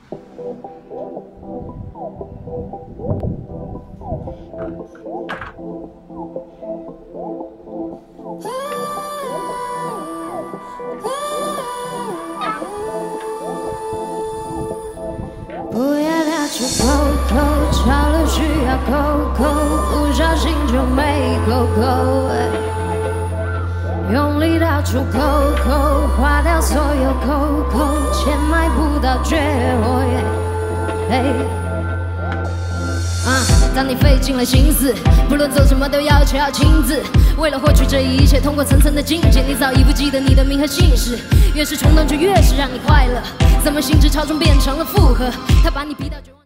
不要打出口口，潮流需要口口，不小心就没口口。用力打出口口，花掉所有口口，钱买不到绝活。当你费尽了心思，不论做什么都要求要亲自。为了获取这一切，通过层层的境界，你早已不记得你的名和姓氏。越是冲动，就越是让你快乐。怎么心智超重变成了负荷？他把你逼到绝望。